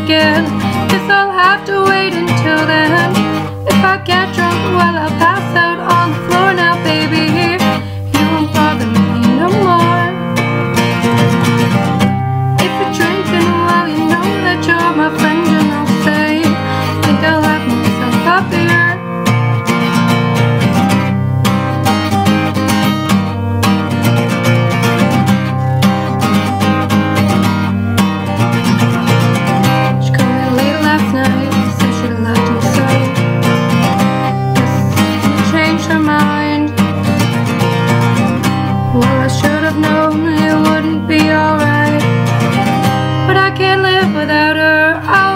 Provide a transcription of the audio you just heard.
again. Guess I'll have to wait until then. If I get drunk, well, I'll pass out on the floor now, baby. You won't bother me no more. If you're drinking, well, you know that you're my friend, and I'll say, think I'll have myself a beer. She called me late last night, said she loved me so. Guess she changed her mind. Well, I should have known it wouldn't be alright, but I can't live without her.